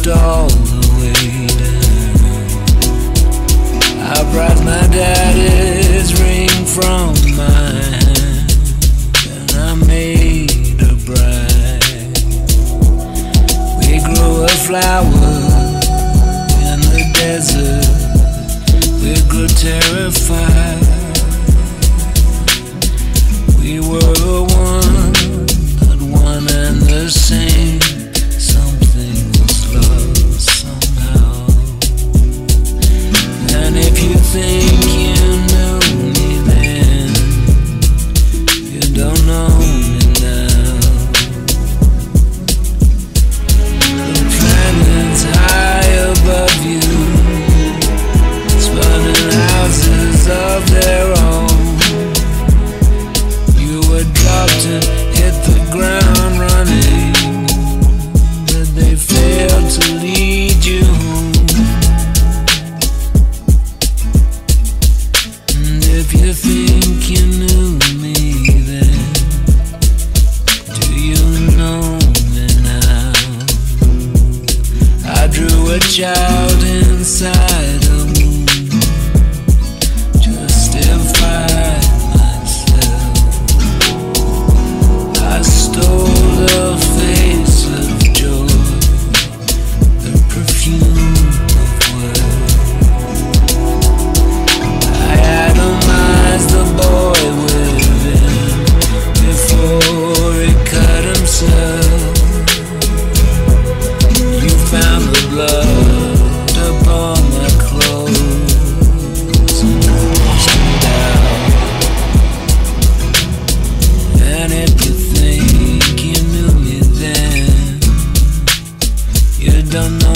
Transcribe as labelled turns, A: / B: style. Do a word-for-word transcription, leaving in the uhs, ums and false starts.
A: all the way down. I brought my daddy's ring from my hand, and I made a bride. We grew a flower in the desert. We grew terrified. We were one, but one and the same. Something was lost somehow. And if you think you knew me then, you don't know me now. The planets high above you, spinning houses of their own. You were dropped and hit the ground running, but they failed to lead you home. And if you think you knew me then, do you know me now? I drew a child inside a womb, justified myself. I stole the face of joy, the perfume of wealth. I atomized the boy within before he cut himself. You found the blood upon my clothes and washed it out. And if you think you knew me then, you don't know